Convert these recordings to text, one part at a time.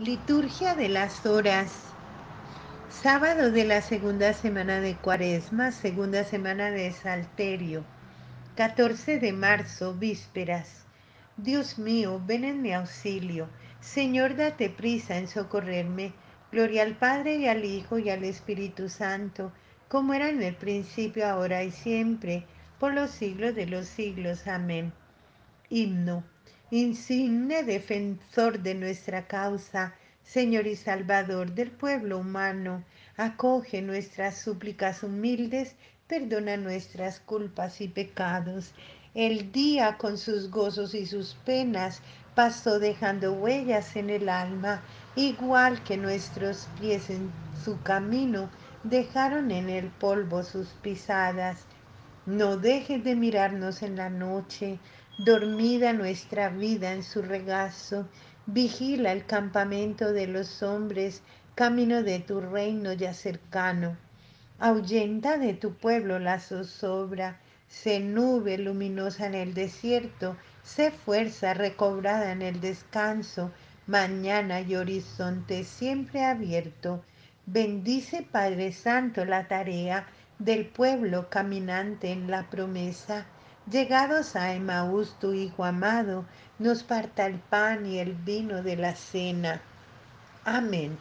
Liturgia de las Horas. Sábado de la segunda semana de Cuaresma, segunda semana de Salterio. 14 de marzo, vísperas. Dios mío, ven en mi auxilio. Señor, date prisa en socorrerme. Gloria al Padre y al Hijo y al Espíritu Santo, como era en el principio, ahora y siempre, por los siglos de los siglos. Amén. Himno. Insigne defensor de nuestra causa, Señor y Salvador del pueblo humano, acoge nuestras súplicas humildes, perdona nuestras culpas y pecados. El día con sus gozos y sus penas pasó dejando huellas en el alma, igual que nuestros pies en su camino dejaron en el polvo sus pisadas. No dejes de mirarnos en la noche, dormida nuestra vida en su regazo. Vigila el campamento de los hombres, camino de tu reino ya cercano. Ahuyenta de tu pueblo la zozobra, sé nube luminosa en el desierto, sé fuerza recobrada en el descanso, mañana y horizonte siempre abierto. Bendice, Padre Santo, la tarea del pueblo caminante en la promesa. Llegados a Emaús, tu Hijo amado, nos parta el pan y el vino de la cena. Amén.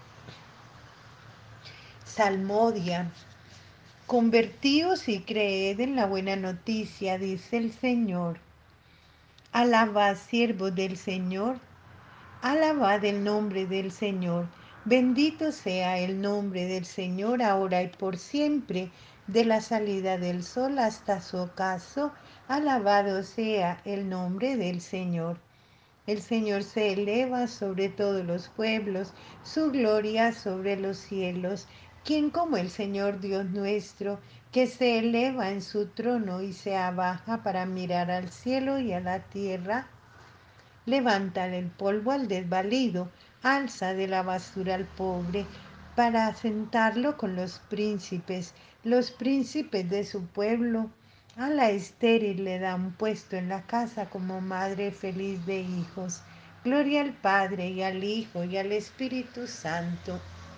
Salmodia. Convertíos y creed en la buena noticia, dice el Señor. Alabad, siervos del Señor, alabad el nombre del Señor. Bendito sea el nombre del Señor, ahora y por siempre, de la salida del sol hasta su ocaso. Alabado sea el nombre del Señor. El Señor se eleva sobre todos los pueblos, su gloria sobre los cielos. ¿Quién como el Señor Dios nuestro, que se eleva en su trono y se abaja para mirar al cielo y a la tierra? Levanta el polvo al desvalido, alza de la basura al pobre, para sentarlo con los príncipes de su pueblo. A la estéril le da un puesto en la casa como madre feliz de hijos. Gloria al Padre y al Hijo y al Espíritu Santo,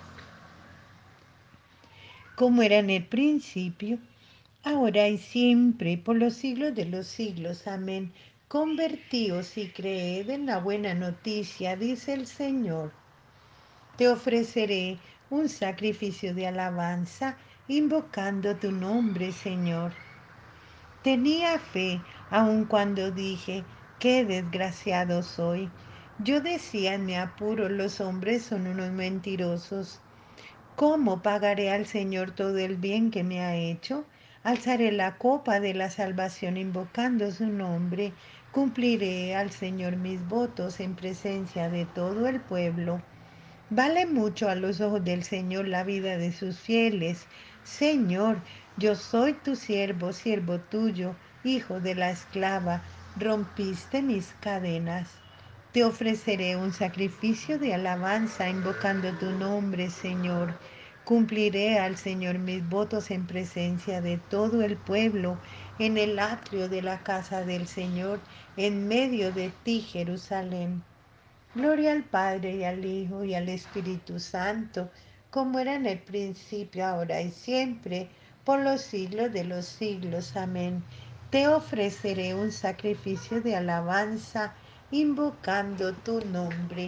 como era en el principio, ahora y siempre, por los siglos de los siglos. Amén. Convertíos y creed en la buena noticia, dice el Señor. Te ofreceré un sacrificio de alabanza, invocando tu nombre, Señor. Tenía fe, aun cuando dije, qué desgraciado soy. Yo decía en mi apuro, los hombres son unos mentirosos. ¿Cómo pagaré al Señor todo el bien que me ha hecho? Alzaré la copa de la salvación invocando su nombre. Cumpliré al Señor mis votos en presencia de todo el pueblo. Vale mucho a los ojos del Señor la vida de sus fieles. Señor, yo soy tu siervo, siervo tuyo, hijo de la esclava. Rompiste mis cadenas. Te ofreceré un sacrificio de alabanza invocando tu nombre, Señor. Cumpliré al Señor mis votos en presencia de todo el pueblo, en el atrio de la casa del Señor, en medio de ti, Jerusalén. Gloria al Padre y al Hijo y al Espíritu Santo, como era en el principio, ahora y siempre, por los siglos de los siglos. Amén. Te ofreceré un sacrificio de alabanza, invocando tu nombre.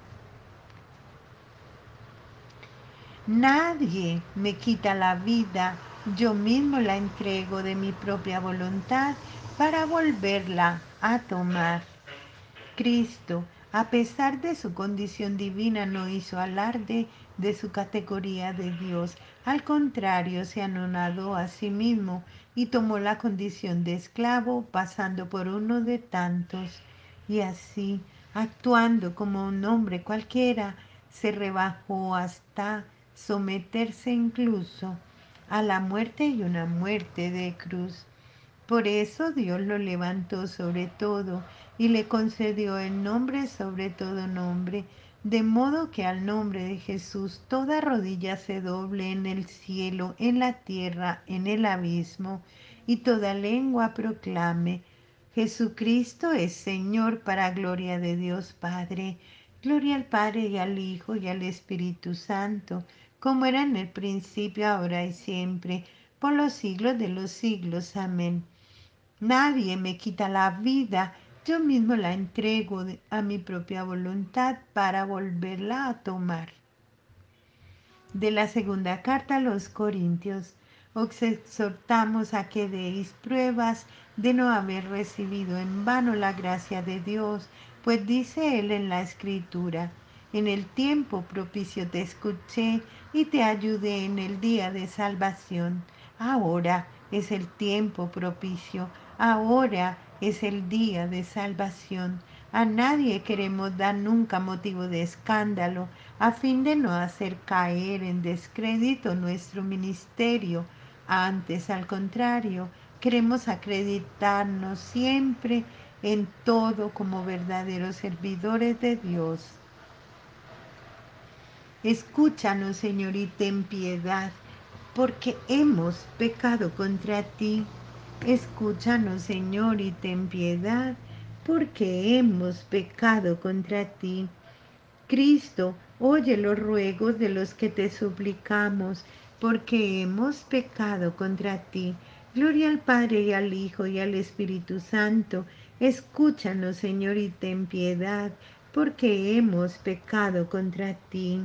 Nadie me quita la vida, yo mismo la entrego de mi propia voluntad para volverla a tomar. Cristo, a pesar de su condición divina, no hizo alarde de su categoría de Dios. Al contrario, se anonadó a sí mismo y tomó la condición de esclavo, pasando por uno de tantos. Y así, actuando como un hombre cualquiera, se rebajó hasta someterse incluso a la muerte y una muerte de cruz. Por eso Dios lo levantó sobre todo y le concedió el nombre sobre todo nombre, de modo que al nombre de Jesús toda rodilla se doble en el cielo, en la tierra, en el abismo, y toda lengua proclame: Jesucristo es Señor, para gloria de Dios Padre. Gloria al Padre y al Hijo y al Espíritu Santo, como era en el principio, ahora y siempre, por los siglos de los siglos. Amén. Nadie me quita la vida, yo mismo la entrego a mi propia voluntad para volverla a tomar. De la segunda carta a los Corintios, os exhortamos a que deis pruebas de no haber recibido en vano la gracia de Dios, pues dice él en la Escritura: en el tiempo propicio te escuché y te ayudé en el día de salvación. Ahora es el tiempo propicio, ahora es el día de salvación. A nadie queremos dar nunca motivo de escándalo, a fin de no hacer caer en descrédito nuestro ministerio. Antes, al contrario, queremos acreditarnos siempre en todo como verdaderos servidores de Dios. Escúchanos, Señor, y ten piedad, porque hemos pecado contra ti. Escúchanos, Señor, y ten piedad, porque hemos pecado contra ti. Cristo, oye los ruegos de los que te suplicamos, porque hemos pecado contra ti. Gloria al Padre y al Hijo y al Espíritu Santo. Escúchanos, Señor, y ten piedad, porque hemos pecado contra ti.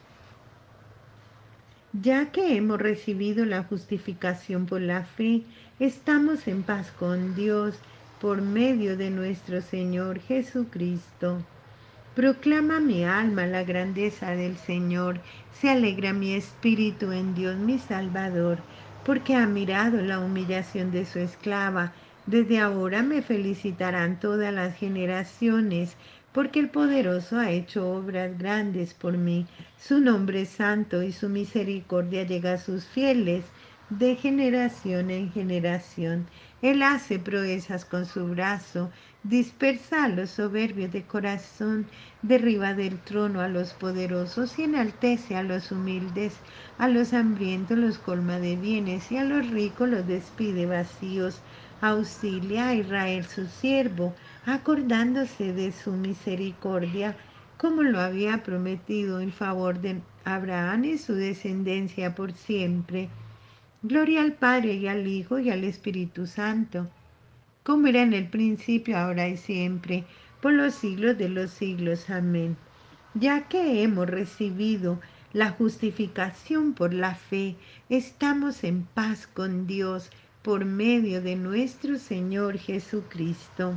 Ya que hemos recibido la justificación por la fe, estamos en paz con Dios por medio de nuestro Señor Jesucristo. Proclama mi alma la grandeza del Señor, se alegra mi espíritu en Dios mi Salvador, porque ha mirado la humillación de su esclava. Desde ahora me felicitarán todas las generaciones, porque el poderoso ha hecho obras grandes por mí. Su nombre es santo y su misericordia llega a sus fieles de generación en generación. Él hace proezas con su brazo, dispersa a los soberbios de corazón, derriba del trono a los poderosos y enaltece a los humildes. A los hambrientos los colma de bienes y a los ricos los despide vacíos. Auxilia a Israel su siervo, acordándose de su misericordia, como lo había prometido, en favor de Abraham y su descendencia por siempre. Gloria al Padre y al Hijo y al Espíritu Santo, como era en el principio, ahora y siempre, por los siglos de los siglos. Amén. Ya que hemos recibido la justificación por la fe, estamos en paz con Dios por medio de nuestro Señor Jesucristo.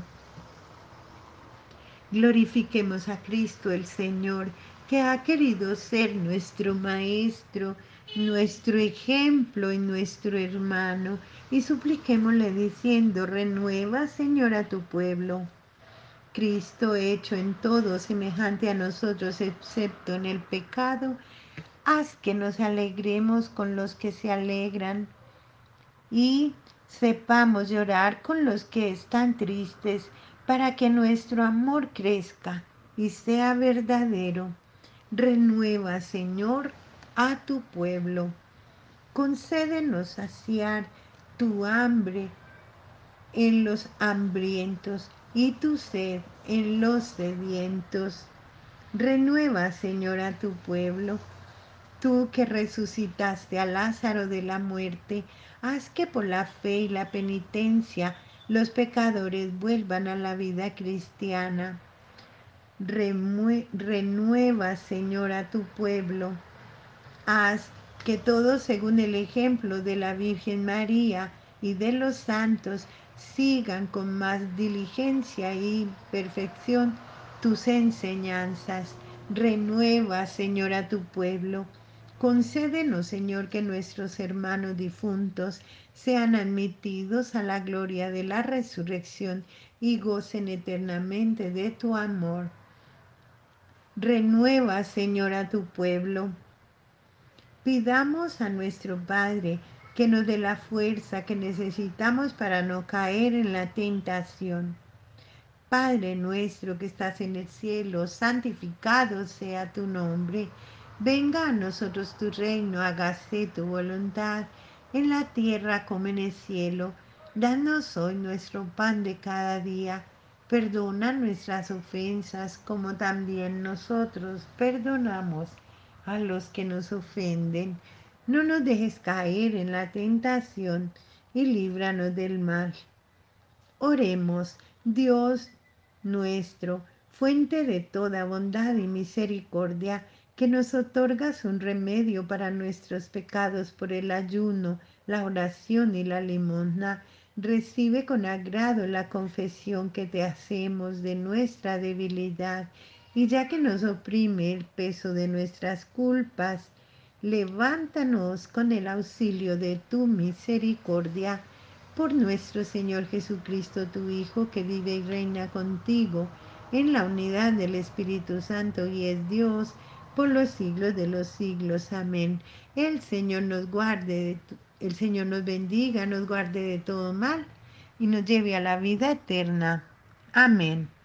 Glorifiquemos a Cristo el Señor, que ha querido ser nuestro Maestro, nuestro ejemplo y nuestro hermano, y supliquémosle diciendo: renueva, Señor, a tu pueblo. Cristo, hecho en todo semejante a nosotros, excepto en el pecado, haz que nos alegremos con los que se alegran y sepamos llorar con los que están tristes, para que nuestro amor crezca y sea verdadero. Renueva, Señor, a tu pueblo. Concédenos saciar tu hambre en los hambrientos y tu sed en los sedientos. Renueva, Señor, a tu pueblo. Tú que resucitaste a Lázaro de la muerte, haz que por la fe y la penitencia los pecadores vuelvan a la vida cristiana. Renueva, Señor, a tu pueblo. Haz que todos, según el ejemplo de la Virgen María y de los santos, sigan con más diligencia y perfección tus enseñanzas. Renueva, Señor, a tu pueblo. Concédenos, Señor, que nuestros hermanos difuntos sean admitidos a la gloria de la resurrección y gocen eternamente de tu amor. Renueva, Señor, a tu pueblo. Pidamos a nuestro Padre que nos dé la fuerza que necesitamos para no caer en la tentación. Padre nuestro que estás en el cielo, santificado sea tu nombre. Venga a nosotros tu reino, hágase tu voluntad, en la tierra como en el cielo. Danos hoy nuestro pan de cada día. Perdona nuestras ofensas como también nosotros perdonamos a los que nos ofenden. No nos dejes caer en la tentación y líbranos del mal. Oremos, Dios nuestro, fuente de toda bondad y misericordia, que nos otorgas un remedio para nuestros pecados por el ayuno, la oración y la limosna. Recibe con agrado la confesión que te hacemos de nuestra debilidad, y ya que nos oprime el peso de nuestras culpas, levántanos con el auxilio de tu misericordia por nuestro Señor Jesucristo, tu Hijo, que vive y reina contigo en la unidad del Espíritu Santo y es Dios por los siglos de los siglos. Amén. El Señor nos guarde, el Señor nos bendiga, nos guarde de todo mal y nos lleve a la vida eterna. Amén.